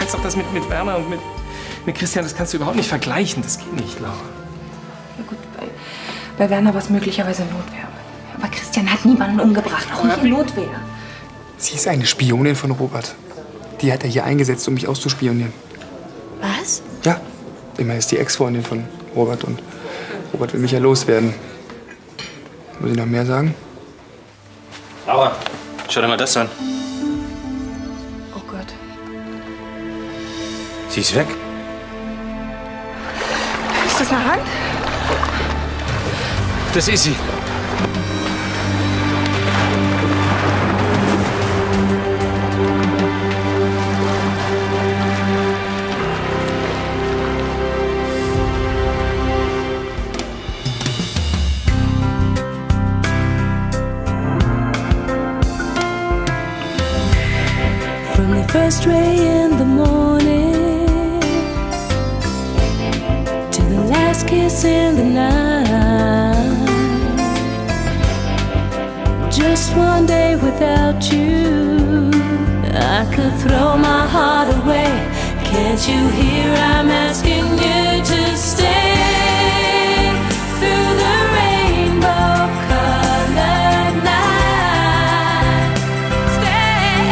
kannst doch das mit Werner und mit Christian, das kannst du überhaupt nicht vergleichen. Das geht nicht, Laura. Ja gut, bei Werner war es möglicherweise Notwehr. Aber Christian hat niemanden umgebracht, auch nicht in Notwehr. Sie ist eine Spionin von Robert. Die hat er hier eingesetzt, um mich auszuspionieren. Was? Ja, immerhin ist die Ex-Freundin von Robert und Robert will mich ja loswerden. Muss ich noch mehr sagen? Laura, schau dir mal das an. Oh Gott. Sie ist weg. Ist das eine Hand? Das ist sie. From the first ray in the morning to the last kiss in the night, just one day without you, I could throw my heart away. Can't you hear I'm asking you to stay through the rainbow colored night? Stay,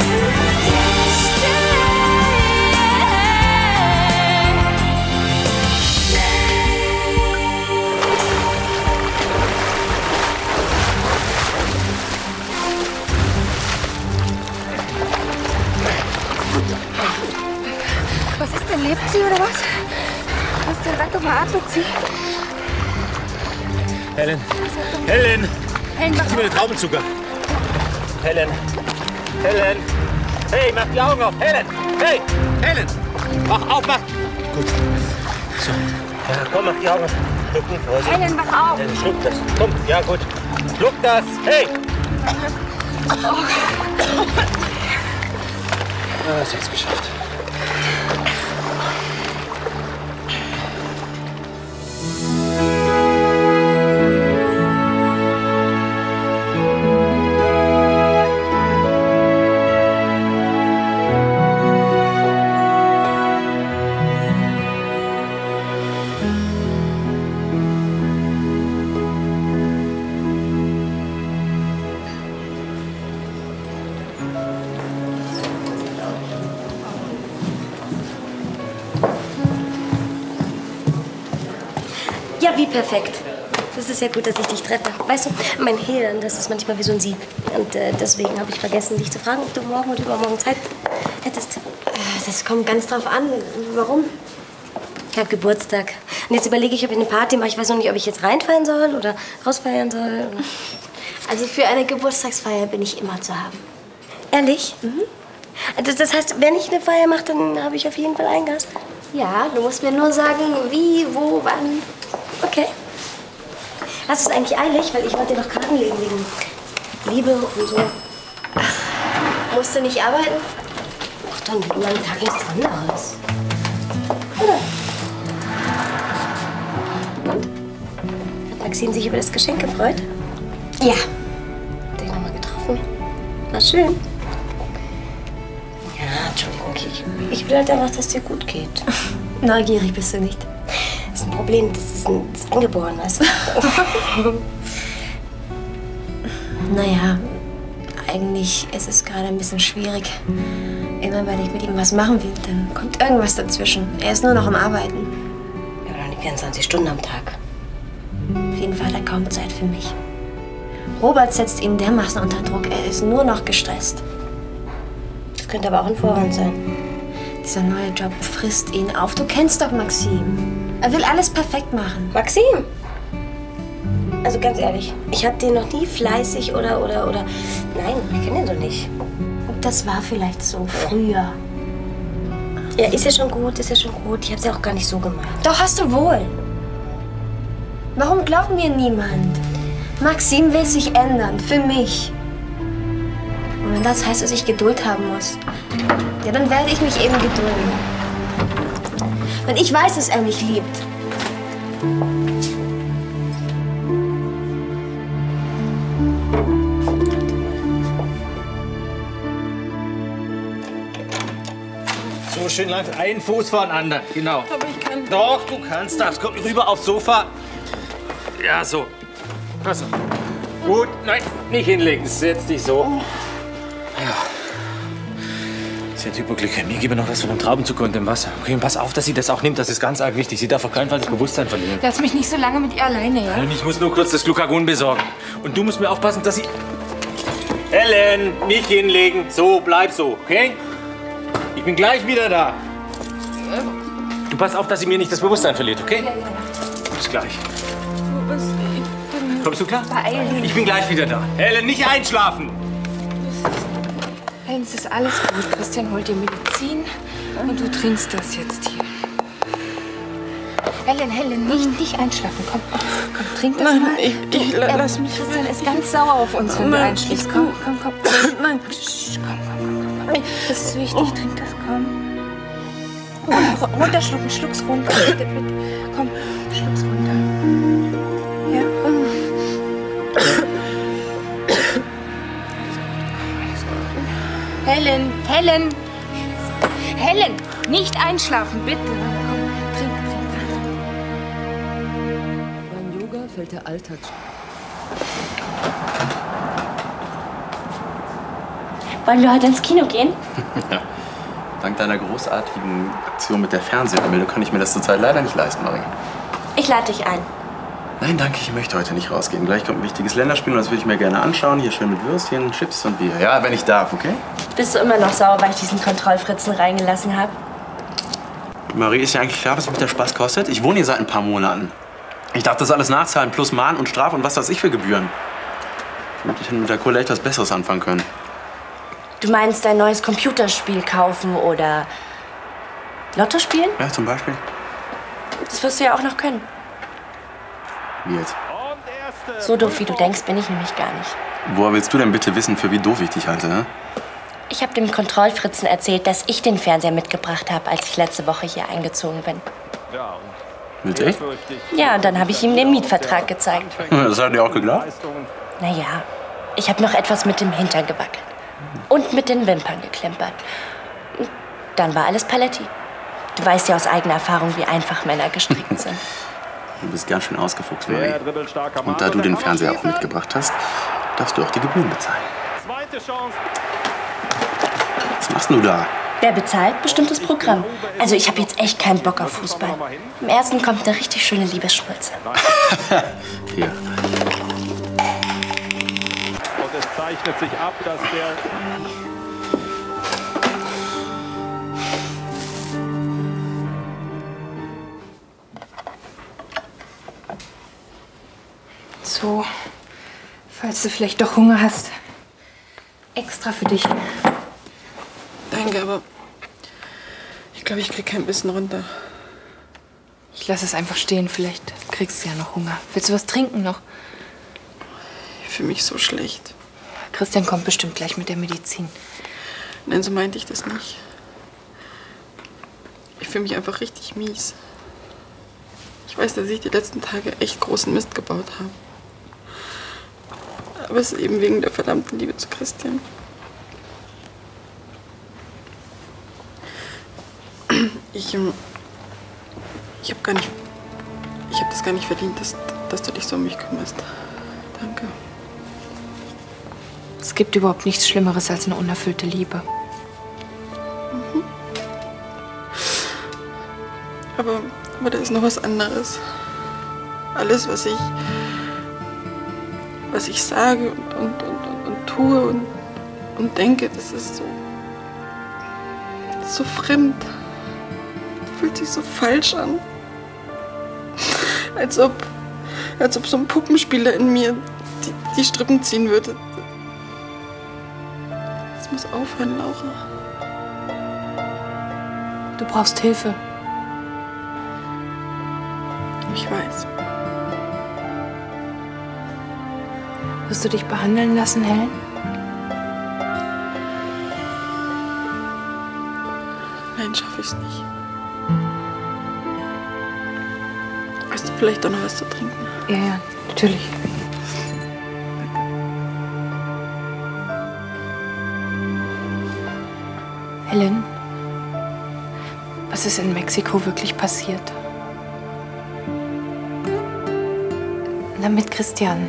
Was ist denn? Lebt sie oder was? Was denn? Sag doch mal, atmet sie? Helen! Helen! Helen, Gib mir den Traubenzucker. Helen! Helen! Hey, mach die Augen auf! Helen! Hey! Helen! Mach auf, mach! Gut. So. Ja, komm, mach die Augen auf. Schlucken, Vorsicht. Helen, wach auf! Helen, schluck das. Komm, ja gut. Schluck das! Hey! Ah, hast du jetzt geschafft. Ja, wie perfekt. Das ist ja gut, dass ich dich treffe. Weißt du, mein Hirn, das ist manchmal wie so ein Sieb. Und deswegen habe ich vergessen, dich zu fragen, ob du morgen oder übermorgen Zeit hättest. Das kommt ganz drauf an. Warum? Ich habe Geburtstag. Und jetzt überlege ich, ob ich eine Party mache. Ich weiß noch nicht, ob ich jetzt reinfallen soll oder rausfeiern soll. Also für eine Geburtstagsfeier bin ich immer zu haben. Ehrlich? Mhm. Das heißt, wenn ich eine Feier mache, dann habe ich auf jeden Fall einen Gast? Ja, du musst mir nur sagen, wie, wo, wann. Okay. Hast du es eigentlich eilig? Weil ich wollte dir noch Karten legen wegen Liebe und so. Musst du nicht arbeiten? Ach, dann einen langen Tag nichts anderes. Oder? Und? Hat Maxine sich über das Geschenk gefreut? Ja. Hat dich nochmal getroffen? War schön. Ja, Entschuldigung. Ich will halt einfach, dass es dir gut geht. Neugierig bist du nicht. Das ist ein Problem, das ist angeboren, weißt du? Naja, eigentlich ist es gerade ein bisschen schwierig. Immer wenn ich mit ihm was machen will, dann kommt irgendwas dazwischen. Er ist nur noch am Arbeiten. Ja, aber dann die 24 Stunden am Tag. Auf jeden Fall hat er kaum Zeit für mich. Robert setzt ihn dermaßen unter Druck. Er ist nur noch gestresst. Das könnte aber auch ein Vorwand sein. Dieser neue Job frisst ihn auf. Du kennst doch Maxime. Er will alles perfekt machen. Maxime? Also ganz ehrlich, ich habe den noch nie fleißig oder... Nein, ich kenne den doch nicht. Das war vielleicht so früher. Ja, ist ja schon gut, ist ja schon gut. Ich habe es ja auch gar nicht so gemacht. Doch, hast du wohl. Warum glaubt mir niemand? Maxime will sich ändern, für mich. Und wenn das heißt, dass ich Geduld haben muss, ja, dann werde ich mich eben gedulden. Und ich weiß, dass er mich liebt. So schön lang. Einen Fuß vor den anderen. Genau. Aber ich kann... Doch, du kannst das. Komm rüber aufs Sofa. Ja, so. Pass auf. Gut. Nein, nicht hinlegen. Setz dich so. Ja. Sie hat Hypoglykämie. Gib ihr noch was von dem Traubenzucker und dem Wasser. Okay, und pass auf, dass sie das auch nimmt. Das ist ganz arg wichtig. Sie darf auf keinen Fall das Bewusstsein verlieren. Lass mich nicht so lange mit ihr alleine, ja? Ich muss nur kurz das Glucagon besorgen. Und du musst mir aufpassen, dass sie... Helen, nicht hinlegen. So, bleib so, okay? Ich bin gleich wieder da. Du passt auf, dass sie mir nicht das Bewusstsein verliert, okay? Ja. Bis gleich. Was? Kommst du klar? Beeil dich. Ich bin gleich wieder da. Helen, nicht einschlafen. Helen, es ist alles gut. Christian holt dir Medizin und du trinkst das jetzt hier. Helen, nicht einschlafen. Komm, trink das mal. Ich lass mich. Christian ist ganz sauer auf uns, wenn du einschläfst. Komm. Nein. Komm. Das ist wichtig. Trink das, komm. Runterschlucken, schluck's runter. Bitte. Komm, schluck's runter. Ja. Helen, nicht einschlafen, bitte. Komm, trink. Beim Yoga fällt der Alltag. Wollen wir heute ins Kino gehen? Ja. Dank deiner großartigen Aktion mit der Fernsehanmeldung kann ich mir das zurzeit leider nicht leisten, Marie. Ich lade dich ein. Nein, danke, ich möchte heute nicht rausgehen. Gleich kommt ein wichtiges Länderspiel und das würde ich mir gerne anschauen. Hier schön mit Würstchen, Chips und Bier. Ja, wenn ich darf, okay? Bist du immer noch sauer, weil ich diesen Kontrollfritzen reingelassen habe? Marie, ist ja eigentlich klar, was mich der Spaß kostet? Ich wohne hier seit ein paar Monaten. Ich darf das alles nachzahlen, plus Mahn und Straf und was weiß ich für Gebühren. Damit ich mit der Kohle etwas Besseres anfangen können. Du meinst ein neues Computerspiel kaufen oder Lotto spielen? Ja, zum Beispiel. Das wirst du ja auch noch können. Wie jetzt? So doof, wie du denkst, bin ich nämlich gar nicht. Woher willst du denn bitte wissen, für wie doof ich dich halte, ne? Ich habe dem Kontrollfritzen erzählt, dass ich den Fernseher mitgebracht habe, als ich letzte Woche hier eingezogen bin. Mit echt? Ja, und dann habe ich ihm den Mietvertrag gezeigt. Das hat dir auch geglaubt? Naja, ich habe noch etwas mit dem Hintern gewackelt. Und mit den Wimpern geklimpert. Und dann war alles Paletti. Du weißt ja aus eigener Erfahrung, wie einfach Männer gestrickt sind. Du bist ganz schön ausgefuchst, Marie. Und da du den Fernseher auch mitgebracht hast, darfst du auch die Gebühren bezahlen. Was machst du da? Wer bezahlt, bestimmt das Programm. Also ich habe jetzt echt keinen Bock auf Fußball. Im ersten kommt eine richtig schöne Liebesschnulze. Hier. Und es zeichnet sich ab, dass der... So, falls du vielleicht doch Hunger hast. Extra für dich. Danke, aber ich glaube, ich krieg kein Bissen runter. Ich lasse es einfach stehen. Vielleicht kriegst du ja noch Hunger. Willst du was trinken noch? Ich fühle mich so schlecht. Christian kommt bestimmt gleich mit der Medizin. Nein, so meinte ich das nicht. Ich fühle mich einfach richtig mies. Ich weiß, dass ich die letzten Tage echt großen Mist gebaut habe. Aber es ist eben wegen der verdammten Liebe zu Christian. Ich habe das gar nicht verdient, dass du dich so um mich kümmerst. Danke. Es gibt überhaupt nichts Schlimmeres als eine unerfüllte Liebe. Mhm. Aber da ist noch was anderes. Alles, was ich sage und tue und denke, das ist so fremd. Das fühlt sich so falsch an. Als ob so ein Puppenspieler in mir die Strippen ziehen würde. Das muss aufhören, Laura. Du brauchst Hilfe. Ich weiß. Wirst du dich behandeln lassen, Helen? Nein, schaffe ich's nicht. Hast du vielleicht doch noch was zu trinken? Ja, natürlich. Helen? Was ist in Mexiko wirklich passiert? Na, mit Christian.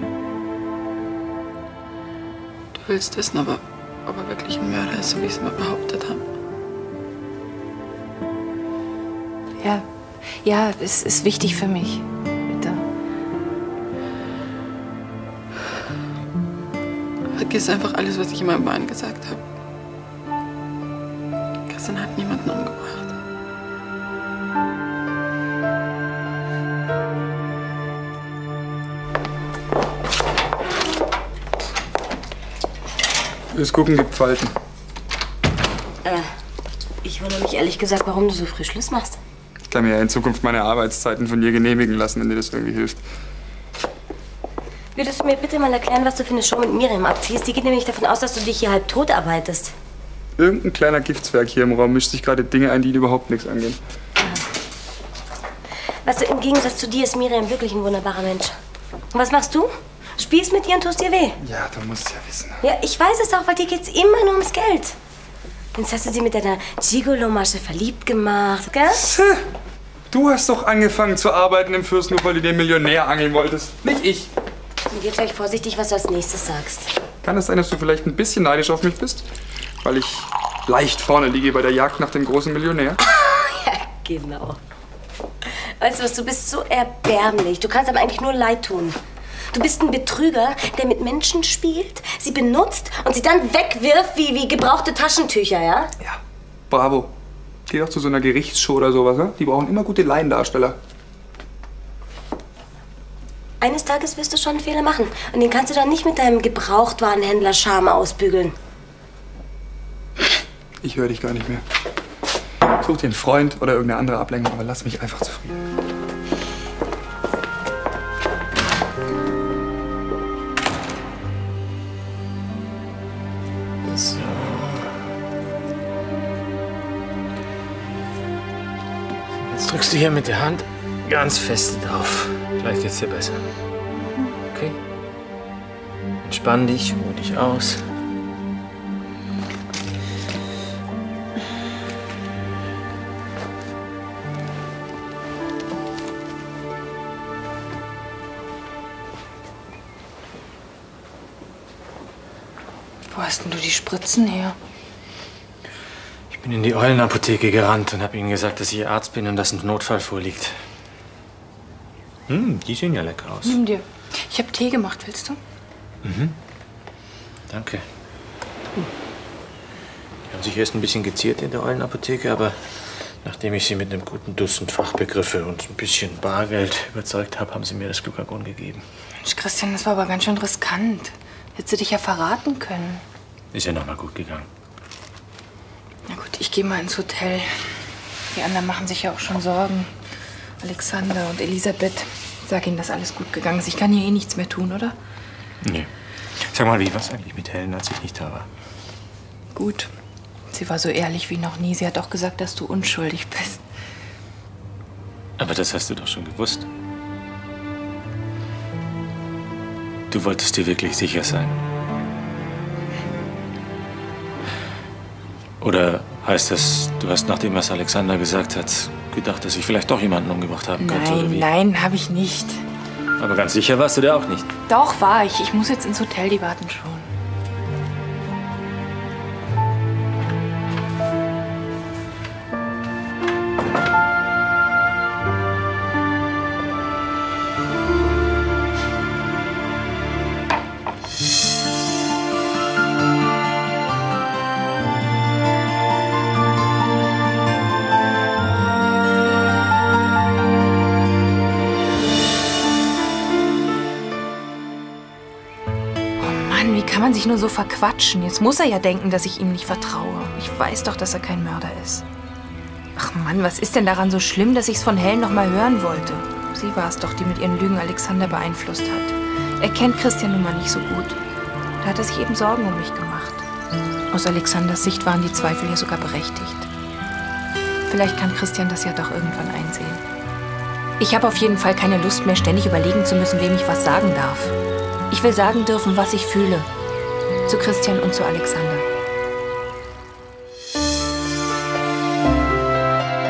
Du willst wissen, ob er wirklich ein Mörder ist, so wie ich es immer behauptet habe. Ja, es ist wichtig für mich. Bitte. Vergiss einfach alles, was ich in meinem Wahn gesagt habe. Christian hat niemanden umgebracht. Fürs Gucken gibt Falten. Ich wundere mich ehrlich gesagt, warum du so früh Schluss machst. Ich kann mir ja in Zukunft meine Arbeitszeiten von dir genehmigen lassen, wenn dir das irgendwie hilft. Würdest du mir bitte mal erklären, was du für eine Show mit Miriam abziehst? Die geht nämlich davon aus, dass du dich hier halb tot arbeitest. Irgendein kleiner Giftswerk hier im Raum mischt sich gerade Dinge ein, die ihn überhaupt nichts angehen. Weißt du, im Gegensatz zu dir ist Miriam wirklich ein wunderbarer Mensch. Und was machst du? Spielst mit ihr und tust ihr weh. Ja, du musst ja wissen. Ja, ich weiß es auch, weil dir geht's immer nur ums Geld. Jetzt hast du sie mit deiner Gigolo-Masche verliebt gemacht, gell? Du hast doch angefangen zu arbeiten im Fürstenhof, weil du den Millionär angeln wolltest. Nicht ich. Und jetzt vielleicht vorsichtig, was du als nächstes sagst. Kann es sein, dass du vielleicht ein bisschen neidisch auf mich bist? Weil ich leicht vorne liege bei der Jagd nach dem großen Millionär? Ja, genau. Weißt du was, du bist so erbärmlich. Du kannst ihm eigentlich nur leid tun. Du bist ein Betrüger, der mit Menschen spielt, sie benutzt und sie dann wegwirft wie gebrauchte Taschentücher, ja? Ja, bravo. Geh doch zu so einer Gerichtsshow oder sowas, ne? Die brauchen immer gute Laiendarsteller. Eines Tages wirst du schon einen Fehler machen. Und den kannst du dann nicht mit deinem Gebrauchtwarenhändler-Charme ausbügeln. Ich höre dich gar nicht mehr. Such dir einen Freund oder irgendeine andere Ablenkung, aber lass mich einfach zufrieden. So. Jetzt drückst du hier mit der Hand ganz fest drauf. Gleich geht's dir besser. Okay? Entspann dich, ruh dich aus. Wo hast denn du die Spritzen her? Ich bin in die Eulenapotheke gerannt und habe ihnen gesagt, dass ich Arzt bin und dass ein Notfall vorliegt. Die sehen ja lecker aus. Nimm dir. Ich habe Tee gemacht, willst du? Danke. Die haben sich erst ein bisschen geziert in der Eulenapotheke, aber nachdem ich sie mit einem guten Dutzend Fachbegriffe und ein bisschen Bargeld überzeugt habe, haben sie mir das Glucagon gegeben. Mensch, Christian, das war aber ganz schön riskant. Hättest du dich ja verraten können. Ist ja noch mal gut gegangen. Na gut, ich gehe mal ins Hotel. Die anderen machen sich ja auch schon Sorgen. Alexander und Elisabeth. Sag ihnen, dass alles gut gegangen ist. Ich kann hier eh nichts mehr tun, oder? Nee. Sag mal, wie war's eigentlich mit Helen, als ich nicht da war? Gut. Sie war so ehrlich wie noch nie. Sie hat auch gesagt, dass du unschuldig bist. Aber das hast du doch schon gewusst. Du wolltest dir wirklich sicher sein. Oder heißt das, du hast nach dem, was Alexander gesagt hat, gedacht, dass ich vielleicht doch jemanden umgebracht haben könnte, oder wie? Nein, habe ich nicht. Aber ganz sicher warst du dir auch nicht. Doch, war ich. Ich muss jetzt ins Hotel, die warten schon. Mann, wie kann man sich nur so verquatschen? Jetzt muss er ja denken, dass ich ihm nicht vertraue. Ich weiß doch, dass er kein Mörder ist. Ach Mann, was ist denn daran so schlimm, dass ich es von Helen noch mal hören wollte? Sie war es doch, die mit ihren Lügen Alexander beeinflusst hat. Er kennt Christian nun mal nicht so gut. Da hat er sich eben Sorgen um mich gemacht. Aus Alexanders Sicht waren die Zweifel ja sogar berechtigt. Vielleicht kann Christian das ja doch irgendwann einsehen. Ich habe auf jeden Fall keine Lust mehr, ständig überlegen zu müssen, wem ich was sagen darf. Ich will sagen dürfen, was ich fühle. Zu Christian und zu Alexander.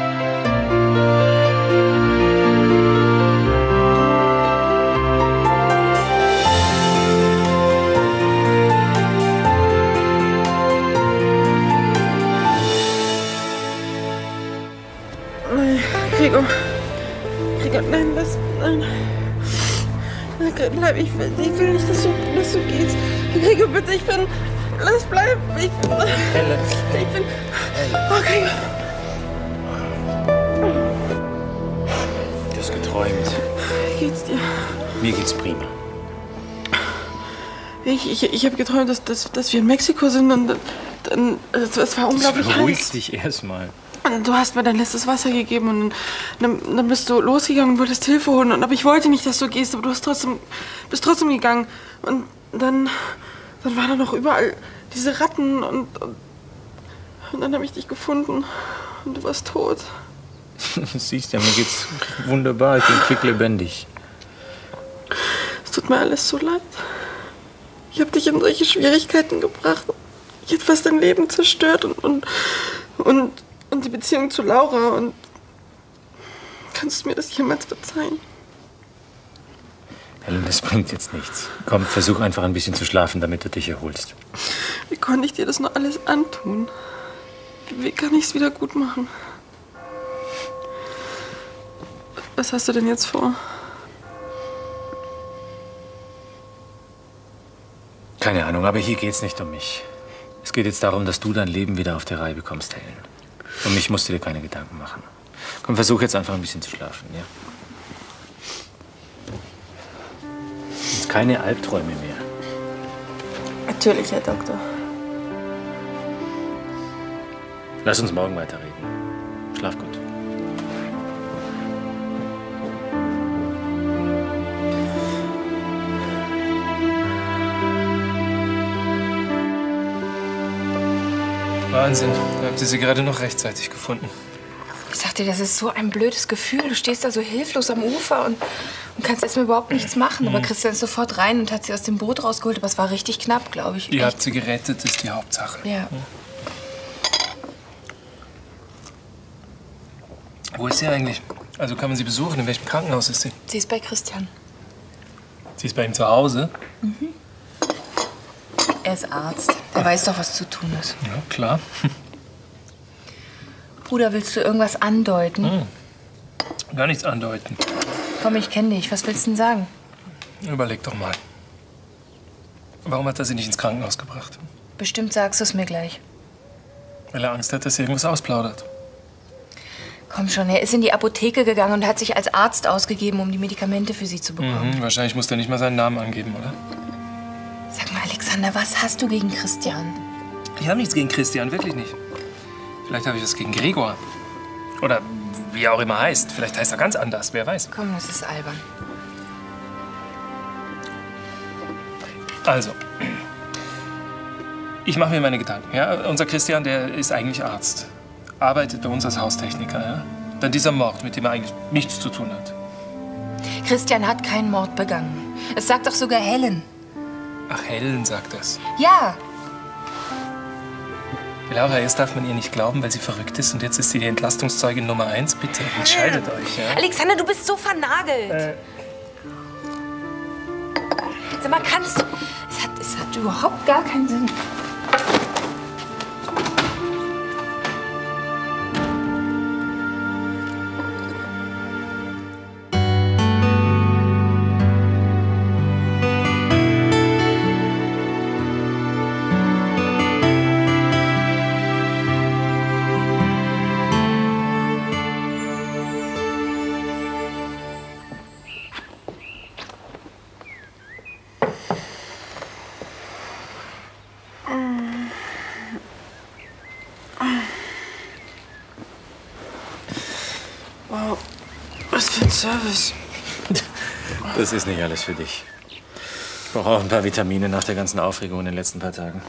Gregor. Gregor, nein, nein. Bleib, ich will nicht, dass du gehst. Gregor, bitte, lass bleiben. Helen. Oh, Gregor. Du hast geträumt. Wie geht's dir? Mir geht's prima. Ich habe geträumt, dass wir in Mexiko sind und dann, es war unglaublich heiß. Beruhig dich erstmal. Und du hast mir dein letztes Wasser gegeben und dann bist du losgegangen und wolltest Hilfe holen. Aber ich wollte nicht, dass du gehst, aber du bist trotzdem gegangen. Und dann waren da noch überall diese Ratten und dann habe ich dich gefunden und du warst tot. Siehst ja, mir geht's wunderbar. Ich bin quicklebendig. Es tut mir alles so leid. Ich habe dich in solche Schwierigkeiten gebracht. Ich hätte fast dein Leben zerstört und die Beziehung zu Laura. Und kannst du mir das jemals verzeihen? Helen, das bringt jetzt nichts. Komm, versuch einfach ein bisschen zu schlafen, damit du dich erholst. Wie konnte ich dir das nur alles antun? Wie kann ich es wieder gut machen? Was hast du denn jetzt vor? Keine Ahnung, aber hier geht's nicht um mich. Es geht jetzt darum, dass du dein Leben wieder auf die Reihe bekommst, Helen. Um mich musst du dir keine Gedanken machen. Komm, versuch jetzt einfach ein bisschen zu schlafen, ja? Und keine Albträume mehr. Natürlich, Herr Doktor. Lass uns morgen weiterreden. Schlaf gut. Wahnsinn, da habt ihr sie gerade noch rechtzeitig gefunden. Ich sag dir, das ist so ein blödes Gefühl. Du stehst da so hilflos am Ufer und kannst erstmal überhaupt nichts machen. Aber Christian ist sofort rein und hat sie aus dem Boot rausgeholt. Aber es war richtig knapp, glaube ich. Ihr habt sie gerettet, ist die Hauptsache. Ja. Wo ist sie eigentlich? Also kann man sie besuchen? In welchem Krankenhaus ist sie? Sie ist bei Christian. Sie ist bei ihm zu Hause? Mhm. Er ist Arzt. Der weiß doch, was zu tun ist. Ja, klar. Bruder, willst du irgendwas andeuten? Gar nichts andeuten. Komm, ich kenne dich. Was willst du denn sagen? Überleg doch mal. Warum hat er sie nicht ins Krankenhaus gebracht? Bestimmt sagst du es mir gleich. Weil er Angst hat, dass sie irgendwas ausplaudert. Komm schon, er ist in die Apotheke gegangen und hat sich als Arzt ausgegeben, um die Medikamente für sie zu bekommen. Wahrscheinlich muss er nicht mal seinen Namen angeben, oder? Sag mal, Alexander, was hast du gegen Christian? Ich habe nichts gegen Christian, wirklich nicht. Vielleicht habe ich was gegen Gregor. Oder wie er auch immer heißt. Vielleicht heißt er ganz anders, wer weiß. Komm, das ist albern. Also, ich mache mir meine Gedanken. Ja? Unser Christian, der ist eigentlich Arzt. Arbeitet bei uns als Haustechniker. Ja? Dann dieser Mord, mit dem er eigentlich nichts zu tun hat. Christian hat keinen Mord begangen. Es sagt doch sogar Helen. Ach, Helen sagt das. Ja. Laura, erst darf man ihr nicht glauben, weil sie verrückt ist. Und jetzt ist sie die Entlastungszeugin Nummer 1. Bitte, entscheidet euch. Ja? Alexander, du bist so vernagelt. Sag mal, kannst du... Es hat überhaupt gar keinen Sinn. Wow, was für ein Service. Das ist nicht alles für dich. Ich brauche auch ein paar Vitamine nach der ganzen Aufregung in den letzten paar Tagen.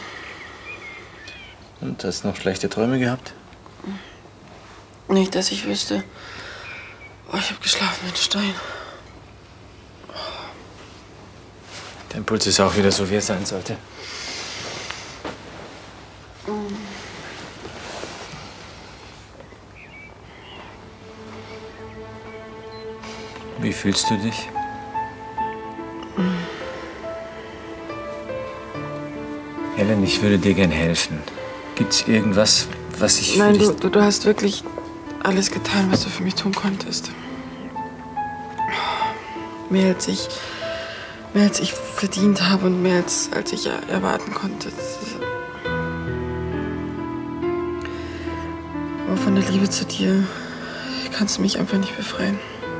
Und hast noch schlechte Träume gehabt? Nicht, dass ich wüsste. Oh, ich habe geschlafen wie ein Stein. Dein Puls ist auch wieder so, wie er sein sollte. Wie fühlst du dich? Helen, ich würde dir gern helfen. Gibt's irgendwas, was ich Nein, für dich... du hast wirklich alles getan, was du für mich tun konntest. Mehr als ich verdient habe und mehr als ich erwarten konnte. Aber von der Liebe zu dir kannst du mich einfach nicht befreien.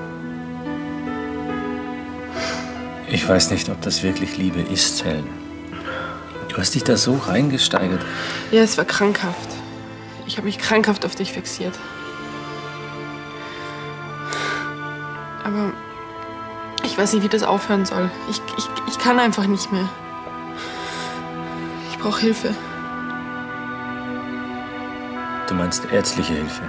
Ich weiß nicht, ob das wirklich Liebe ist, Helen. Du hast dich da so reingesteigert. Ja, es war krankhaft. Ich habe mich krankhaft auf dich fixiert. Aber ich weiß nicht, wie das aufhören soll. Ich kann einfach nicht mehr. Ich brauche Hilfe. Du meinst ärztliche Hilfe?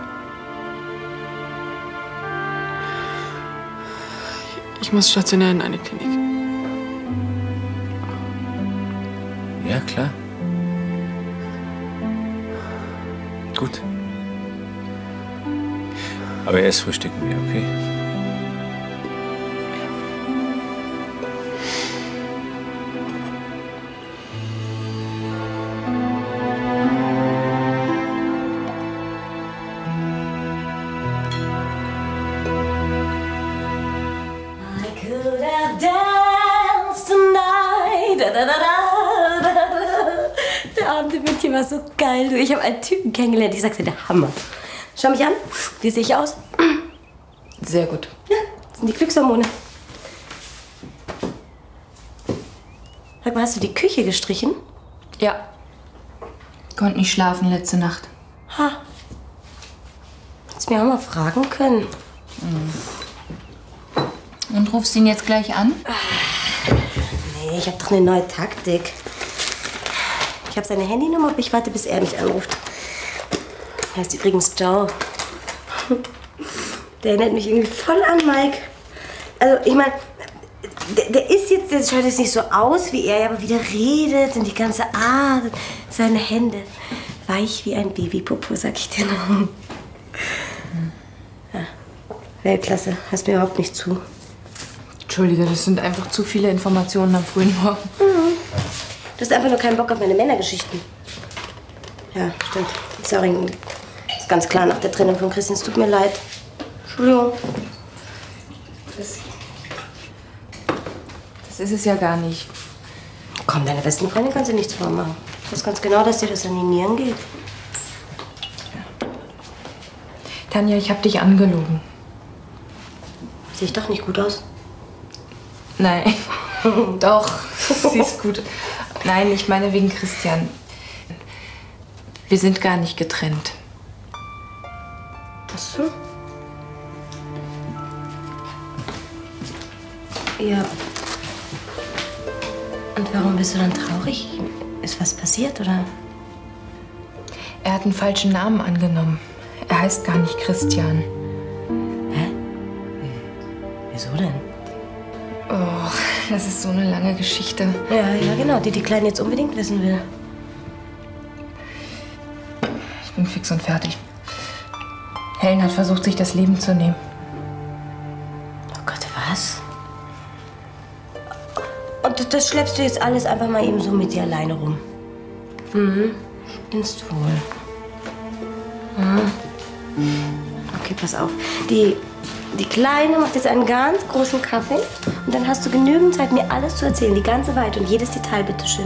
Ich muss stationär in eine Klinik. Ja, klar. Gut. Aber erst frühstücken wir, okay? Der Abend im München war so geil. Du, ich habe einen Typen kennengelernt. Ich sagte, der Hammer. Schau mich an. Wie sehe ich aus? Sehr gut. Ja, das sind die Glückshormone. Sag mal, hast du die Küche gestrichen? Ja. Konnte nicht schlafen letzte Nacht. Ha. Hättest mir auch mal fragen können. Und rufst ihn jetzt gleich an? Nee, ich habe doch eine neue Taktik. Ich habe seine Handynummer, aber ich warte, bis er mich anruft. Er heißt übrigens Joe. Der erinnert mich irgendwie voll an Mike. Also, ich meine, der schaut jetzt nicht so aus wie er, aber wie der redet und die ganze Art, seine Hände. Weich wie ein Babypopo, sag ich dir noch. Ja, Weltklasse, hörst mir überhaupt nicht zu. Entschuldige, das sind einfach zu viele Informationen am frühen Morgen. Mhm. Du hast einfach nur keinen Bock auf meine Männergeschichten. Ja, stimmt. Sorry. Ist ganz klar nach der Trennung von Christian. Es tut mir leid. Entschuldigung. Das ist es ja gar nicht. Komm, deiner besten Freundin kannst du nichts vormachen. Du weißt ganz genau, dass dir das an die Nieren geht. Tanja, ich hab dich angelogen. Sehe ich doch nicht gut aus? Nein. Doch, siehst gut. Nein, ich meine wegen Christian. Wir sind gar nicht getrennt. Ach so. Ja. Und warum bist du dann traurig? Ist was passiert, oder? Er hat einen falschen Namen angenommen. Er heißt gar nicht Christian. Hä? Wieso denn? Oh, das ist so eine lange Geschichte. Ja, genau, die Kleine jetzt unbedingt wissen will. Ich bin fix und fertig. Helen hat versucht, sich das Leben zu nehmen. Oh Gott, was? Und das schleppst du jetzt alles einfach mal eben so mit dir alleine rum? Mhm. Spinnst du wohl? Mhm. Okay, pass auf. Die Kleine macht jetzt einen ganz großen Kaffee und dann hast du genügend Zeit, mir alles zu erzählen, die ganze Weite und jedes Detail, bitteschön.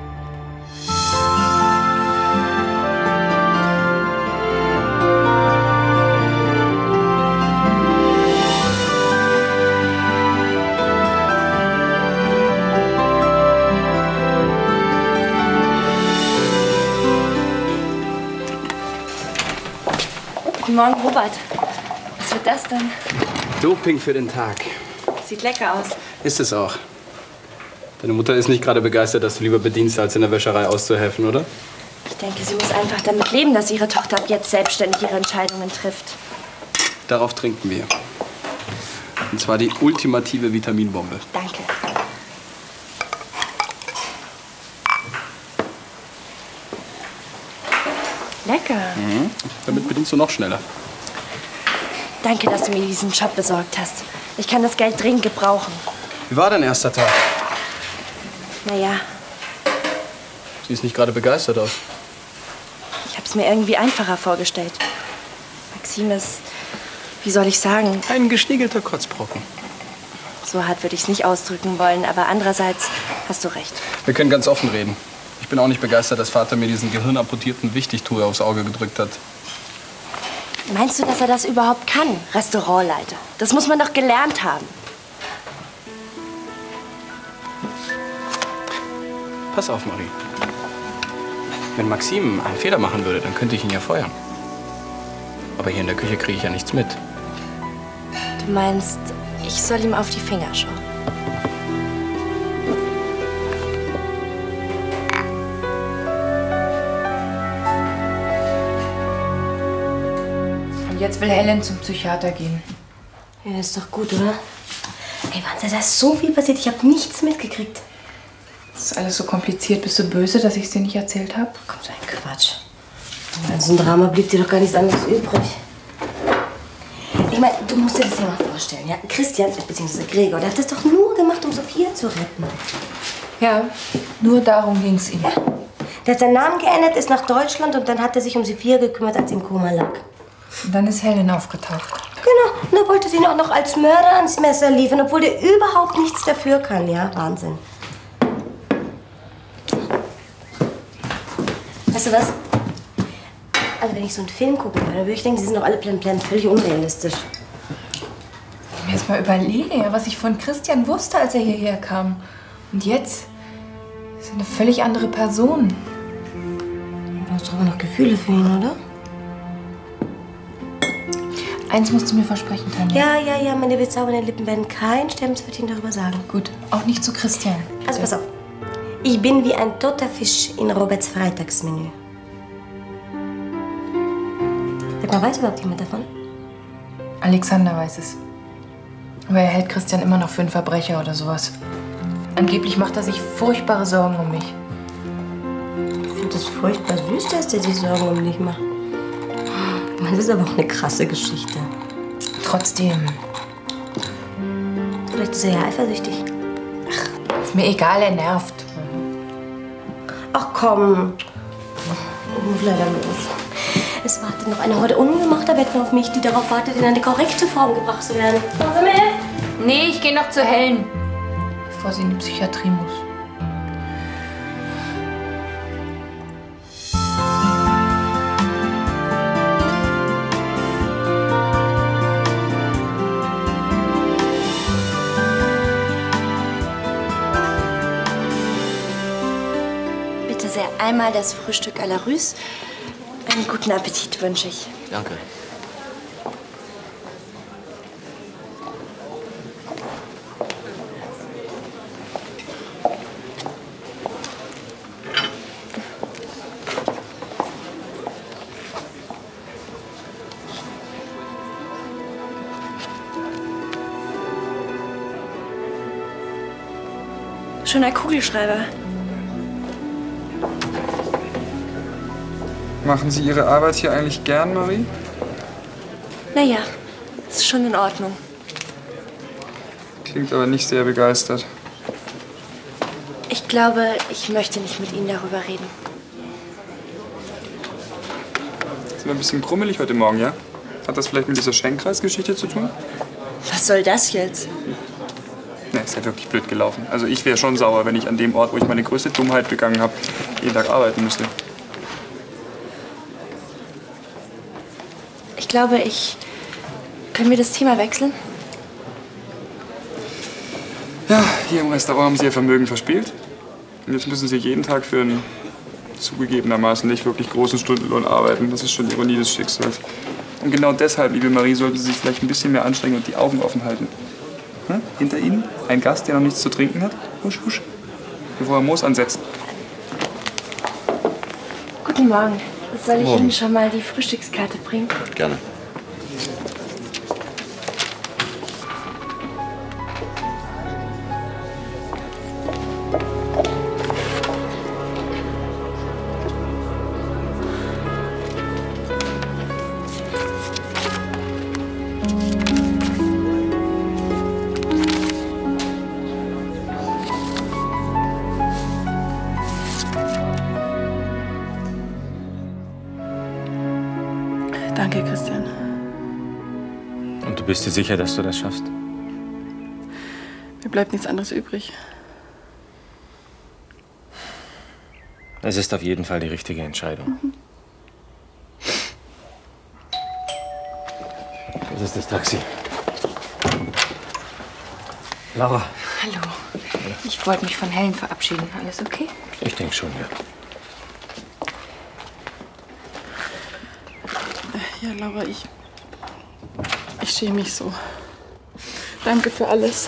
Guten Morgen, Robert. Was wird das denn? Doping für den Tag. Sieht lecker aus. Ist es auch. Deine Mutter ist nicht gerade begeistert, dass du lieber bedienst, als in der Wäscherei auszuhelfen, oder? Ich denke, sie muss einfach damit leben, dass ihre Tochter ab jetzt selbstständig ihre Entscheidungen trifft. Darauf trinken wir. Und zwar die ultimative Vitaminbombe. Danke. Lecker. Mhm. Damit bedienst du noch schneller. Danke, dass du mir diesen Job besorgt hast. Ich kann das Geld dringend gebrauchen. Wie war dein erster Tag? Naja, Siehst nicht gerade begeistert aus. ich habe es mir irgendwie einfacher vorgestellt. Maxim ist, wie soll ich sagen? Ein geschniegelter Kotzbrocken. So hart würde ich es nicht ausdrücken wollen, aber andererseits hast du recht. Wir können ganz offen reden. Ich bin auch nicht begeistert, dass Vater mir diesen gehirnamputierten Wichtigtuch aufs Auge gedrückt hat. Meinst du, dass er das überhaupt kann, Restaurantleiter? Das muss man doch gelernt haben. Pass auf, Marie. Wenn Maxim einen Fehler machen würde, dann könnte ich ihn ja feuern. Aber hier in der Küche kriege ich ja nichts mit. Du meinst, ich soll ihm auf die Finger schauen? Und jetzt will Helen zum Psychiater gehen. Ja, ist doch gut, oder? Ey, Wahnsinn, da ist so viel passiert. Ich habe nichts mitgekriegt. Das ist alles so kompliziert. Bist du böse, dass ich es dir nicht erzählt habe? Kommt so ein Quatsch. In so einem Drama blieb dir doch gar nichts anderes übrig. Ich meine, du musst dir das ja mal vorstellen. Ja? Christian, bzw. Gregor, der hat das doch nur gemacht, um Sophia zu retten. Ja, nur darum ging es ihm. Ja. Der hat seinen Namen geändert, ist nach Deutschland und dann hat er sich um Sophia gekümmert, als sie im Koma lag. Und dann ist Helen aufgetaucht. Genau, und er wollte sie ihn auch noch als Mörder ans Messer liefern, obwohl der überhaupt nichts dafür kann, ja? Wahnsinn. Weißt du was? Also wenn ich so einen Film gucken würde, dann würde ich denken, die sind doch alle völlig unrealistisch. Wenn ich mir jetzt mal überlege, was ich von Christian wusste, als er hierher kam. Und jetzt ist er eine völlig andere Person. Du hast doch immer noch Gefühle für ihn, oder? Eins musst du mir versprechen, Tanja. Ja, meine bezaubernden Lippen werden kein Sterbenswörtchen darüber sagen. Gut, auch nicht zu Christian. Also pass auf. Ich bin wie ein toter Fisch in Roberts Freitagsmenü. Sag mal, weiß überhaupt jemand davon? Alexander weiß es. Aber er hält Christian immer noch für einen Verbrecher oder sowas. Angeblich macht er sich furchtbare Sorgen um mich. Ich finde das furchtbar süß, dass der sich Sorgen um dich macht. Das ist aber auch eine krasse Geschichte. Trotzdem. Vielleicht ist er ja eifersüchtig. Ach, ist mir egal, er nervt. Ach komm. Ich muss leider los. Es wartet noch eine heute ungemachter Bettler auf mich, die darauf wartet, in eine korrekte Form gebracht zu werden. Komm mit! Nee, ich gehe noch zu Helen, bevor sie in die Psychiatrie muss. Bitte sehr einmal das Frühstück à la Russe. Einen guten Appetit wünsche ich. Danke. Schöner Kugelschreiber. Machen Sie Ihre Arbeit hier eigentlich gern, Marie? Naja, ist schon in Ordnung. Klingt aber nicht sehr begeistert. Ich glaube, ich möchte nicht mit Ihnen darüber reden. Sind wir ein bisschen krummelig heute Morgen, ja? Hat das vielleicht mit dieser Schenkkreisgeschichte zu tun? Was soll das jetzt? Ne, ist ja wirklich blöd gelaufen. Also ich wäre schon sauer, wenn ich an dem Ort, wo ich meine größte Dummheit begangen habe, jeden Tag arbeiten müsste. Ich glaube, Können wir das Thema wechseln? Ja, hier im Restaurant haben Sie Ihr Vermögen verspielt. Und jetzt müssen Sie jeden Tag für einen zugegebenermaßen nicht wirklich großen Stundenlohn arbeiten. Das ist schon Ironie des Schicksals. Und genau deshalb, liebe Marie, sollten Sie sich vielleicht ein bisschen mehr anstrengen und die Augen offen halten. Hm? Hinter Ihnen ein Gast, der noch nichts zu trinken hat. Husch, husch. Bevor er Moos ansetzt. Guten Morgen. Soll ich Morgen. Ihnen schon mal die Frühstückskarte bringen? Gerne. Danke, Christian. du bist dir sicher, dass du das schaffst? Mir bleibt nichts anderes übrig. Es ist auf jeden Fall die richtige Entscheidung. Das ist das Taxi. Laura. Hallo. Ich wollte mich von Helen verabschieden. Alles okay? Ich denke schon, ja. Ja, Laura, ich schäme mich so. Danke für alles.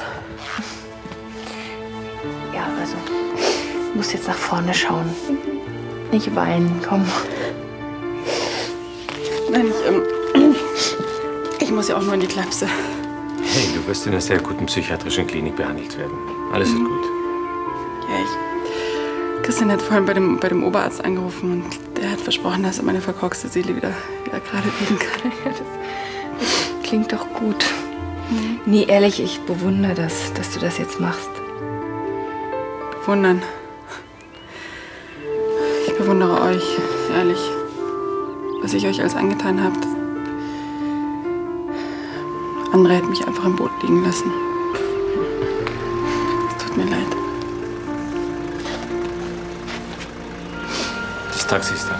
Ja, also, ich muss jetzt nach vorne schauen. Nicht weinen, komm. Nein, ich muss ja auch nur in die Klapse. Hey, du wirst in einer sehr guten psychiatrischen Klinik behandelt werden. Alles wird gut. Ja, Christian hat vorhin bei dem Oberarzt angerufen und der hat versprochen, dass er meine verkorkste Seele wieder gerade biegen kann. Das klingt doch gut. Nee, ehrlich, ich bewundere das, dass du das jetzt machst. Bewundern. Ich bewundere euch, ehrlich. Was ich euch alles angetan habt. André hat mich einfach im Boot liegen lassen. Es tut mir leid. Das Taxi ist da.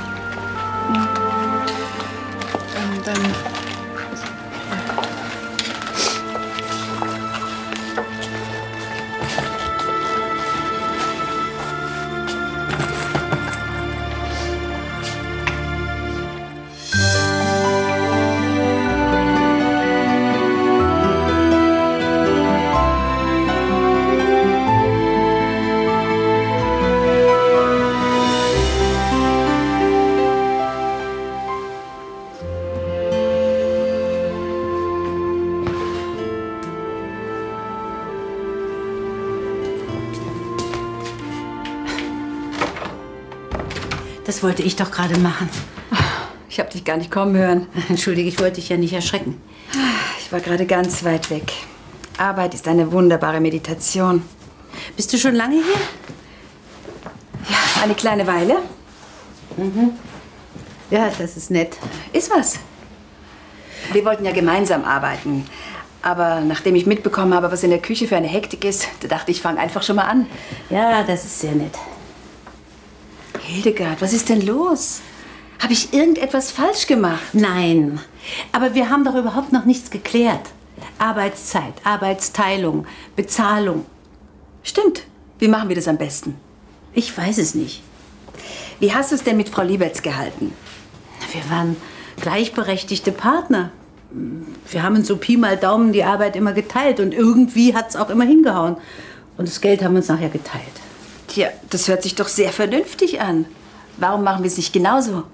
Dann Das wollte ich doch gerade machen. Ich habe dich gar nicht kommen hören. Entschuldige, ich wollte dich ja nicht erschrecken. Ich war gerade ganz weit weg. Arbeit ist eine wunderbare Meditation. Bist du schon lange hier? Ja, eine kleine Weile. Mhm. Ja, das ist nett. Ist was. Wir wollten ja gemeinsam arbeiten. Aber nachdem ich mitbekommen habe, was in der Küche für eine Hektik ist, da dachte ich, fange einfach schon mal an. Ja, das ist sehr nett. Hildegard, was ist denn los? Habe ich irgendetwas falsch gemacht? Nein, aber wir haben doch überhaupt noch nichts geklärt. Arbeitszeit, Arbeitsteilung, Bezahlung. Stimmt. Wie machen wir das am besten? Ich weiß es nicht. Wie hast du es denn mit Frau Liebertz gehalten? Wir waren gleichberechtigte Partner. Wir haben uns so Pi mal Daumen die Arbeit immer geteilt und irgendwie hat es auch immer hingehauen. Und das Geld haben wir uns nachher geteilt. Tja, das hört sich doch sehr vernünftig an. Warum machen wir es nicht genauso?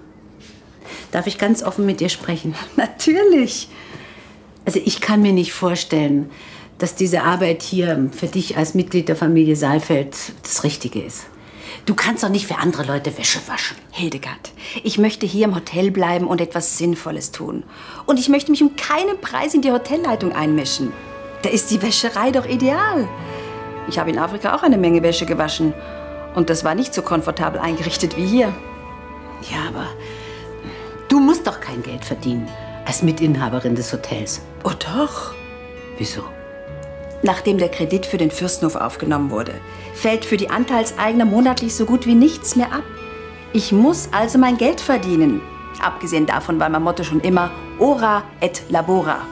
Darf ich ganz offen mit dir sprechen? Natürlich. Also ich kann mir nicht vorstellen, dass diese Arbeit hier für dich als Mitglied der Familie Saalfeld das Richtige ist. Du kannst doch nicht für andere Leute Wäsche waschen. Hildegard, ich möchte hier im Hotel bleiben und etwas Sinnvolles tun. Und ich möchte mich um keinen Preis in die Hotelleitung einmischen. Da ist die Wäscherei doch ideal. Ich habe in Afrika auch eine Menge Wäsche gewaschen. Und das war nicht so komfortabel eingerichtet wie hier. Ja, aber du musst doch kein Geld verdienen als Mitinhaberin des Hotels. Oh doch. Wieso? Nachdem der Kredit für den Fürstenhof aufgenommen wurde, fällt für die Anteilseigner monatlich so gut wie nichts mehr ab. Ich muss also mein Geld verdienen. Abgesehen davon war mein Motto schon immer Ora et labora.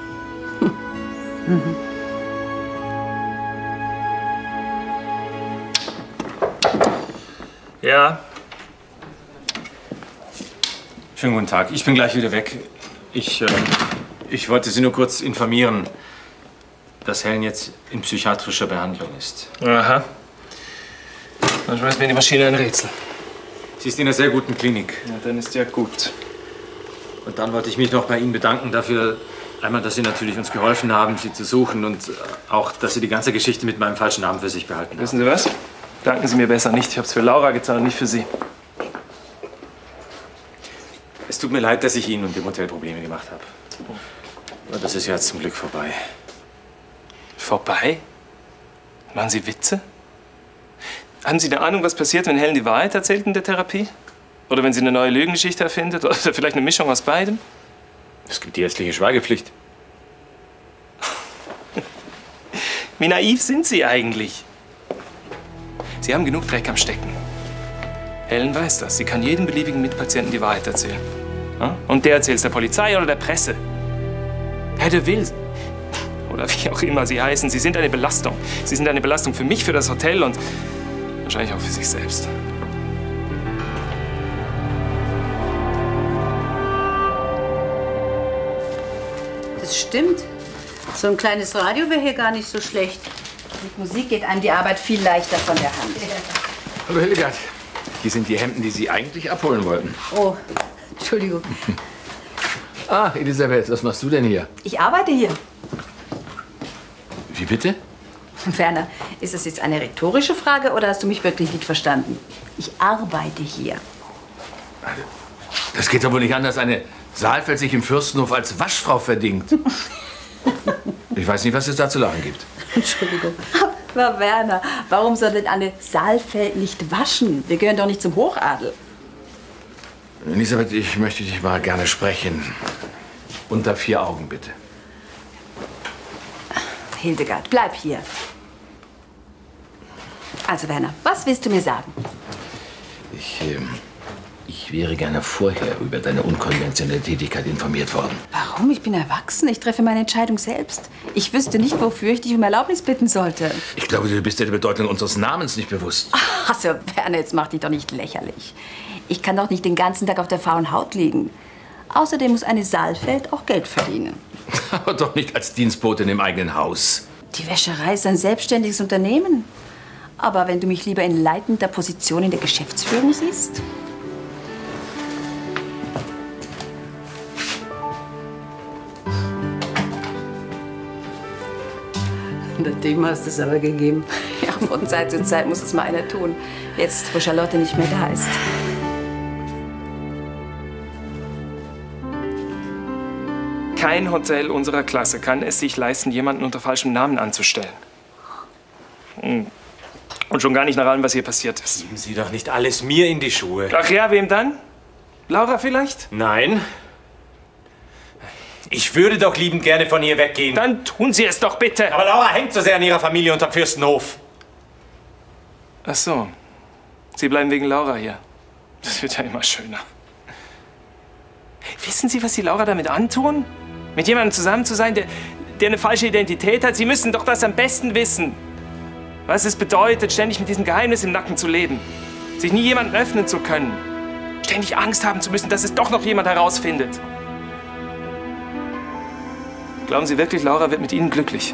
Mhm. Ja. Schönen guten Tag. Ich bin gleich wieder weg. Ich wollte Sie nur kurz informieren, dass Helen jetzt in psychiatrischer Behandlung ist. Aha. Manchmal ist mir die Maschine ein Rätsel. Sie ist in einer sehr guten Klinik. Ja, dann ist ja gut. Und dann wollte ich mich noch bei Ihnen bedanken dafür, einmal, dass Sie natürlich uns geholfen haben, sie zu suchen und auch, dass Sie die ganze Geschichte mit meinem falschen Namen für sich behalten haben. Wissen Sie was? Danken Sie mir besser nicht. Ich habe es für Laura getan, nicht für Sie. Es tut mir leid, dass ich Ihnen und dem Hotel Probleme gemacht habe. Aber das ist ja jetzt zum Glück vorbei. Vorbei? Machen Sie Witze? Haben Sie eine Ahnung, was passiert, wenn Helen die Wahrheit erzählt in der Therapie? Oder wenn sie eine neue Lügengeschichte erfindet? Oder vielleicht eine Mischung aus beidem? Es gibt die ärztliche Schweigepflicht. Wie naiv sind Sie eigentlich? Sie haben genug Dreck am Stecken. Helen weiß das. Sie kann jedem beliebigen Mitpatienten die Wahrheit erzählen. Ja? Und der erzählt es der Polizei oder der Presse. Herr de Vil, oder wie auch immer Sie heißen, Sie sind eine Belastung. Sie sind eine Belastung für mich, für das Hotel und wahrscheinlich auch für sich selbst. Das stimmt. So ein kleines Radio wäre hier gar nicht so schlecht. Mit Musik geht einem die Arbeit viel leichter von der Hand. Hallo Hildegard. Hier sind die Hemden, die Sie eigentlich abholen wollten. Oh, Entschuldigung. Ah, Elisabeth, was machst du denn hier? Ich arbeite hier. Wie bitte? Werner, ist das jetzt eine rhetorische Frage oder hast du mich wirklich nicht verstanden? Ich arbeite hier. Das geht doch wohl nicht an, dass eine Saalfeld sich im Fürstenhof als Waschfrau verdingt. Ich weiß nicht, es da zu lachen gibt. Entschuldigung. Aber Werner, warum soll denn eine Saalfeld nicht waschen? Wir gehören doch nicht zum Hochadel. Elisabeth, ich möchte dich mal gerne sprechen. Unter 4 Augen, bitte. Hildegard, bleib hier. Also Werner, was willst du mir sagen? Ich wäre gerne vorher über deine unkonventionelle Tätigkeit informiert worden. Warum? Ich bin erwachsen. Ich treffe meine Entscheidung selbst. Ich wüsste nicht, wofür ich dich um Erlaubnis bitten sollte. Ich glaube, du bist dir der Bedeutung unseres Namens nicht bewusst. Ach, also Werner, jetzt mach dich doch nicht lächerlich. Ich kann doch nicht den ganzen Tag auf der faulen Haut liegen. Außerdem muss eine Saalfeld auch Geld verdienen. Aber doch nicht als Dienstbotin im eigenen Haus. Die Wäscherei ist ein selbstständiges Unternehmen. Aber wenn du mich lieber in leitender Position in der Geschäftsführung siehst? Dem hast du es aber gegeben. Ja, von Zeit zu Zeit muss es mal einer tun. Jetzt, wo Charlotte nicht mehr da ist. Kein Hotel unserer Klasse kann es sich leisten, jemanden unter falschem Namen anzustellen. Und schon gar nicht nach allem, was hier passiert ist. Schieben Sie doch nicht alles mir in die Schuhe. Ach ja, wem dann? Laura vielleicht? Nein. Ich würde doch liebend gerne von hier weggehen. Dann tun Sie es doch bitte. Aber Laura hängt so sehr an ihrer Familie unterm Fürstenhof. Ach so. Sie bleiben wegen Laura hier. Das wird ja immer schöner. Wissen Sie, was Sie Laura damit antun? Mit jemandem zusammen zu sein, der eine falsche Identität hat? Sie müssen doch das am besten wissen. Was es bedeutet, ständig mit diesem Geheimnis im Nacken zu leben. Sich nie jemandem öffnen zu können. Ständig Angst haben zu müssen, dass es doch noch jemand herausfindet. Glauben Sie wirklich, Laura wird mit Ihnen glücklich?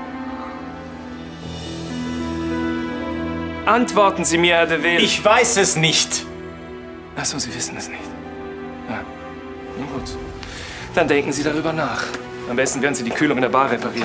Antworten Sie mir, Herr de Vil. Ich weiß es nicht. Ach so, Sie wissen es nicht. Ja. Na gut. Dann denken Sie darüber nach. Am besten werden Sie die Kühlung in der Bar reparieren.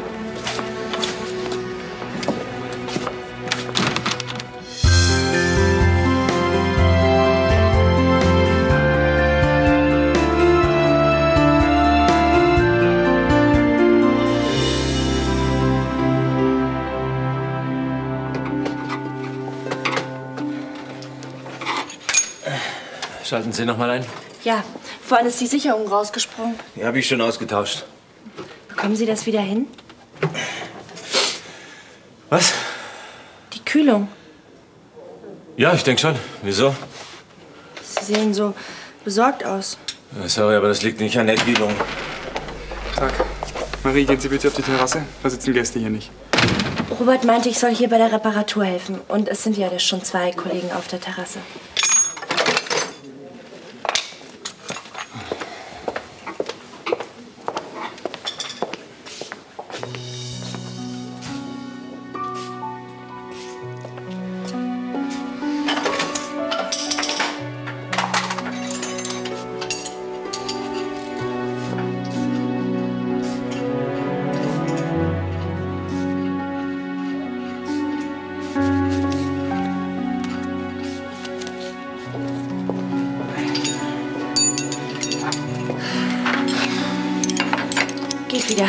Schalten Sie noch mal ein. Ja, vorhin ist die Sicherung rausgesprungen. Die habe ich schon ausgetauscht. Bekommen Sie das wieder hin? Was? Die Kühlung. Ja, ich denke schon. Wieso? Sie sehen so besorgt aus. Sorry, aber das liegt nicht an der Kühlung. Tag. Marie, gehen Sie bitte auf die Terrasse. Da sitzen Gäste hier nicht. Robert meinte, ich soll hier bei der Reparatur helfen. Und es sind ja schon 2 Kollegen auf der Terrasse. Geht wieder.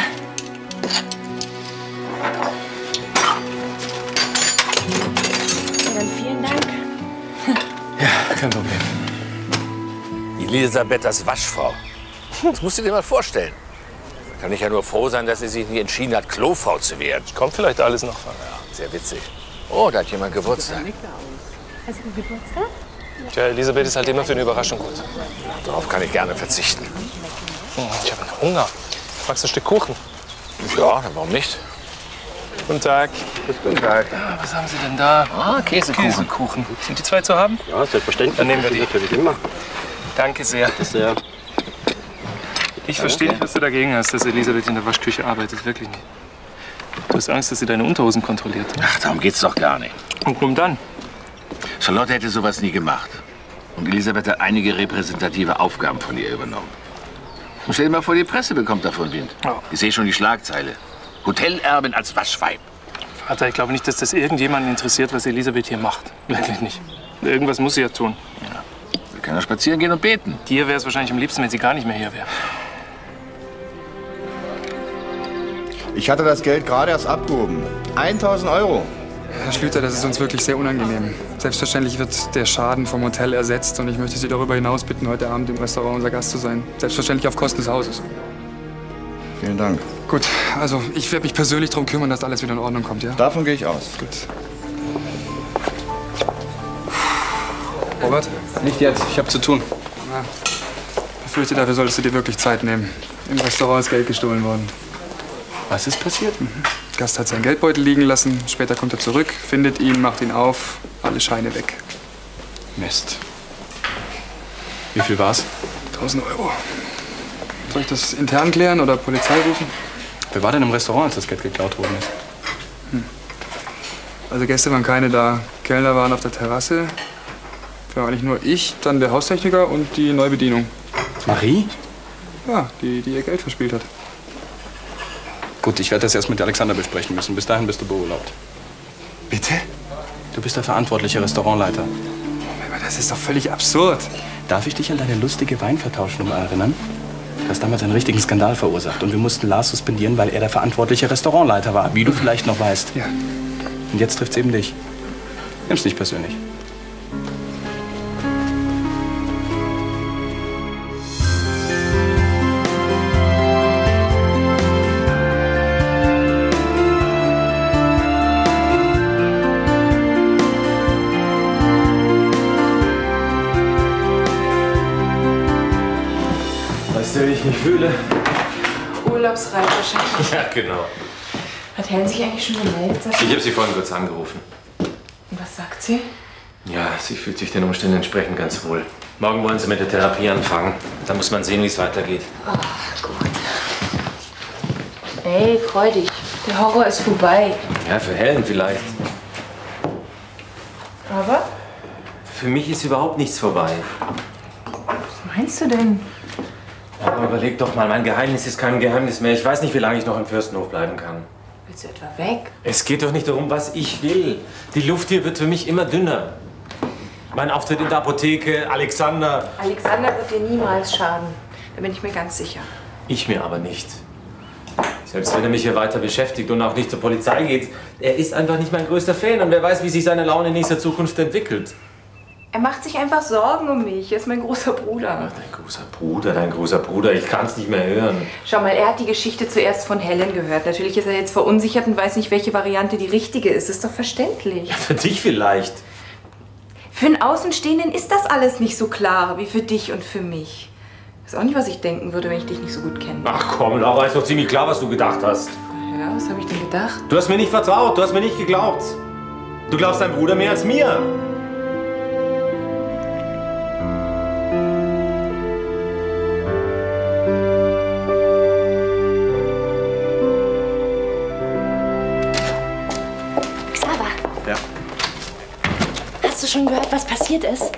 Ja, dann vielen Dank. Ja, kein Problem. Elisabeth als Waschfrau. Das musst du dir mal vorstellen. Kann ich ja nur froh sein, dass sie sich nicht entschieden hat, Klofrau zu werden. Kommt vielleicht alles noch. Ja, sehr witzig. Oh, da hat jemand Geburtstag. Hast du Geburtstag? Tja, Elisabeth ist halt immer für eine Überraschung gut. Darauf kann ich gerne verzichten. Ich habe Hunger. Magst du ein Stück Kuchen? Ja, warum nicht? Guten Tag. Guten Tag. Was haben Sie denn da? Ah, Käsekuchen. Käsekuchen. Sind die 2 zu haben? Ja, selbstverständlich. Dann nehmen wir die. Natürlich immer. Danke sehr. Bitte sehr. Ich verstehe nicht, was du dagegen hast, dass Elisabeth in der Waschküche arbeitet. Wirklich nicht. Du hast Angst, dass sie deine Unterhosen kontrolliert. Ach, darum geht's doch gar nicht. Und warum dann? Charlotte hätte sowas nie gemacht. Und Elisabeth hat einige repräsentative Aufgaben von ihr übernommen. Und stell dir mal vor, die Presse bekommt davon Wind. Oh. Ich sehe schon die Schlagzeile. Hotelerbin als Waschweib. Vater, ich glaube nicht, dass das irgendjemanden interessiert, was Elisabeth hier macht. Wirklich nicht. Irgendwas muss sie ja tun. Ja. Wir können ja spazieren gehen und beten. Dir wäre es wahrscheinlich am liebsten, wenn sie gar nicht mehr hier wäre. Ich hatte das Geld gerade erst abgehoben. 1.000 Euro. Herr Schlüter, das ist uns wirklich sehr unangenehm. Selbstverständlich wird der Schaden vom Hotel ersetzt und ich möchte Sie darüber hinaus bitten, heute Abend im Restaurant unser Gast zu sein. Selbstverständlich auf Kosten des Hauses. Vielen Dank. Gut, also ich werde mich persönlich darum kümmern, dass alles wieder in Ordnung kommt, ja? Davon gehe ich aus. Gut. Robert? Nicht jetzt, ich habe zu tun. Na, ich fürchte, dafür solltest du dir wirklich Zeit nehmen. Im Restaurant ist Geld gestohlen worden. Was ist passiert? Der Gast hat seinen Geldbeutel liegen lassen. Später kommt er zurück, findet ihn, macht ihn auf. Alle Scheine weg. Mist. Wie viel war's? 1.000 Euro. Soll ich das intern klären oder Polizei rufen? Wer war denn im Restaurant, als das Geld geklaut worden ist? Also Gäste waren keine da. Kellner waren auf der Terrasse. War eigentlich nur ich, dann der Haustechniker und die Neubedienung. Marie? Ja, die ihr Geld verspielt hat. Gut, ich werde das erst mit Alexander besprechen müssen. Bis dahin bist du beurlaubt. Bitte? Du bist der verantwortliche Restaurantleiter. Aber das ist doch völlig absurd. Darf ich dich an deine lustige Weinvertauschnummer erinnern? Du hast damals einen richtigen Skandal verursacht und wir mussten Lars suspendieren, weil er der verantwortliche Restaurantleiter war, wie du vielleicht noch weißt. Ja. Und jetzt trifft's eben dich. Nimm's nicht persönlich. Weißt du, wie ich mich fühle? Urlaubsreif wahrscheinlich. Ja, genau. Hat Helen sich eigentlich schon gemeldet? Ich habe sie vorhin kurz angerufen. Und was sagt sie? Ja, sie fühlt sich den Umständen entsprechend ganz wohl. Morgen wollen sie mit der Therapie anfangen. Dann muss man sehen, wie es weitergeht. Ach, gut. Ey, freu dich. Der Horror ist vorbei. Ja, für Helen vielleicht. Aber? Für mich ist überhaupt nichts vorbei. Was meinst du denn? Aber überleg doch mal, mein Geheimnis ist kein Geheimnis mehr. Ich weiß nicht, wie lange ich noch im Fürstenhof bleiben kann. Willst du etwa weg? Es geht doch nicht darum, was ich will. Die Luft hier wird für mich immer dünner. Mein Auftritt in der Apotheke, Alexander. Alexander wird dir niemals schaden. Da bin ich mir ganz sicher. Ich mir aber nicht. Selbst wenn er mich hier weiter beschäftigt und auch nicht zur Polizei geht, er ist einfach nicht mein größter Fan und wer weiß, wie sich seine Laune in nächster Zukunft entwickelt. Er macht sich einfach Sorgen um mich. Er ist mein großer Bruder. Dein großer Bruder, ich kann's nicht mehr hören. Schau mal, er hat die Geschichte zuerst von Helen gehört. Natürlich ist er jetzt verunsichert und weiß nicht, welche Variante die richtige ist. Das ist doch verständlich. Ja, für dich vielleicht. Für einen Außenstehenden ist das alles nicht so klar wie für dich und für mich. Ich weiß auch nicht, was ich denken würde, wenn ich dich nicht so gut kenne. Ach komm, Laura, ist doch ziemlich klar, was du gedacht hast. Ja, was habe ich denn gedacht? Du hast mir nicht vertraut, du hast mir nicht geglaubt. Du glaubst deinem Bruder mehr als mir. Xaver. Ja. Hast du schon gehört, was passiert ist?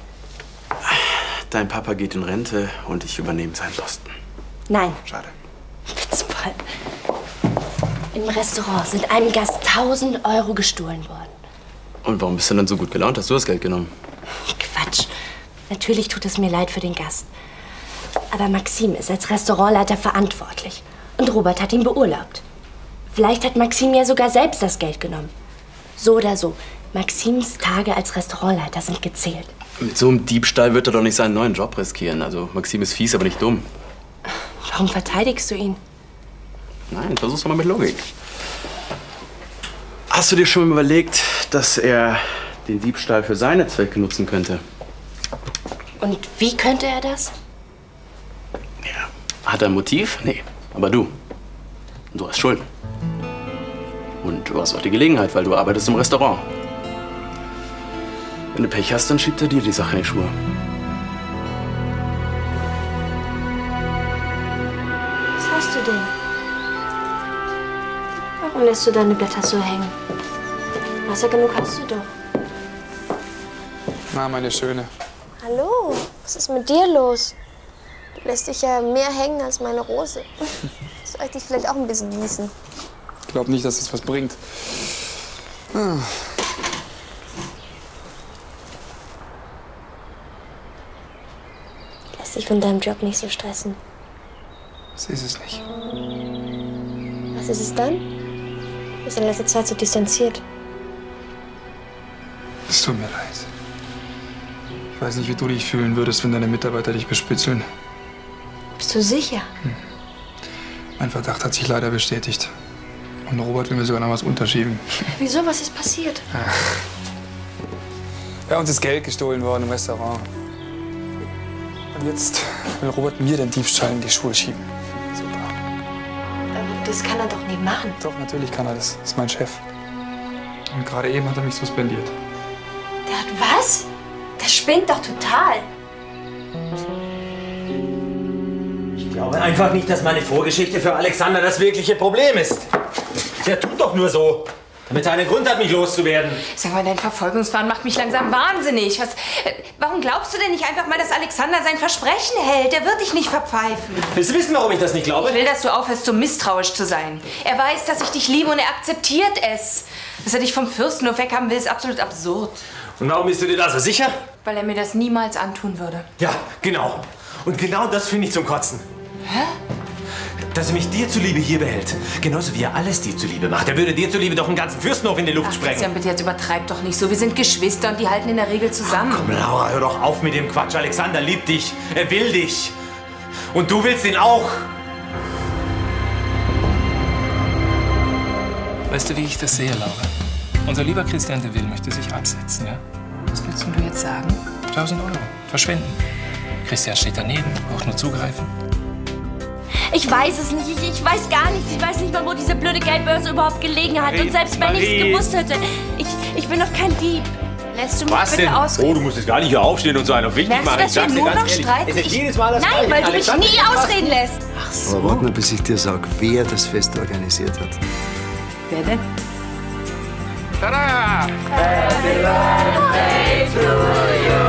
Dein Papa geht in Rente und ich übernehme seinen Posten. Nein. Schade. Witzvoll. Im Restaurant sind einem Gast 1.000 Euro gestohlen worden. Und warum bist du denn so gut gelaunt? Hast du das Geld genommen? Quatsch. Natürlich tut es mir leid für den Gast. Aber Maxim ist als Restaurantleiter verantwortlich. Und Robert hat ihn beurlaubt. Vielleicht hat Maxim ja sogar selbst das Geld genommen. So oder so. Maxims Tage als Restaurantleiter sind gezählt. Mit so einem Diebstahl wird er doch nicht seinen neuen Job riskieren. Also Maxim ist fies, aber nicht dumm. Warum verteidigst du ihn? Nein, versuch's doch mal mit Logik. Hast du dir schon mal überlegt, dass er den Diebstahl für seine Zwecke nutzen könnte? Und wie könnte er das? Hat er ein Motiv? Nee. Aber du. Du hast Schulden. Und du hast auch die Gelegenheit, weil du arbeitest im Restaurant. Wenn du Pech hast, dann schiebt er dir die Sache in die Schuhe. Was hast du denn? Warum lässt du deine Blätter so hängen? Wasser genug hast du doch. Na, meine Schöne. Hallo, was ist mit dir los? Du lässt dich ja mehr hängen als meine Rose. Soll ich dich vielleicht auch ein bisschen gießen? Ich glaube nicht, dass das was bringt. Ah. Lass dich von deinem Job nicht so stressen. Das ist es nicht. Was ist es dann? Du bist in letzter Zeit so distanziert. Es tut mir leid. Ich weiß nicht, wie du dich fühlen würdest, wenn deine Mitarbeiter dich bespitzeln. Bist du sicher? Mein Verdacht hat sich leider bestätigt. Und Robert will mir sogar noch was unterschieben. Wieso? Was ist passiert? Ja, uns ist Geld gestohlen worden im Restaurant. Und jetzt will Robert mir den Diebstahl in die Schuhe schieben. Das kann er doch nie machen. Doch, natürlich kann er das. Das ist mein Chef. Und gerade eben hat er mich suspendiert. Der hat was? Der spinnt doch total. Ich glaube einfach nicht, dass meine Vorgeschichte für Alexander das wirkliche Problem ist. Der tut doch nur so, damit er einen Grund hat, mich loszuwerden. Sag mal, dein Verfolgungswahn macht mich langsam wahnsinnig. Warum glaubst du denn nicht einfach mal, dass Alexander sein Versprechen hält? Der wird dich nicht verpfeifen. Willst du wissen, warum ich das nicht glaube? Ich will, dass du aufhörst, so misstrauisch zu sein. Er weiß, dass ich dich liebe und er akzeptiert es. Dass er dich vom Fürsten nur weghaben will, ist absolut absurd. Und warum bist du dir da so sicher? Weil er mir das niemals antun würde. Ja, genau. Und genau das finde ich zum Kotzen. Hä? Dass er mich dir zuliebe hier behält. Genauso wie er alles dir zuliebe macht. Er würde dir zuliebe doch einen ganzen Fürstenhof in die Luft sprengen. Christian, bitte jetzt übertreib doch nicht so. Wir sind Geschwister und die halten in der Regel zusammen. Ach, komm, Laura, hör doch auf mit dem Quatsch. Alexander liebt dich. Er will dich. Und du willst ihn auch. Weißt du, wie ich das sehe, Laura? Unser lieber Christian de Ville möchte sich absetzen, ja? Was willst du jetzt sagen? 1.000 €. Verschwinden. Christian steht daneben, braucht nur zugreifen. Ich weiß es nicht. Ich weiß gar nichts. Ich weiß nicht mal, wo diese blöde Geldbörse überhaupt gelegen hat. Und selbst wenn ich es gewusst hätte, ich bin doch kein Dieb. Lässt du mich bitte ausreden? Oh, du musst jetzt gar nicht hier aufstehen und so einer wichtig machen. Merkst du, dass wir nur noch streiten? Es ist jedes Mal das Nein, Gleiche. weil du mich Alexander, nie ausreden lässt. Ach so. Aber warte mal, bis ich dir sage, wer das Fest organisiert hat. Wer denn? Tada! Happy birthday to you.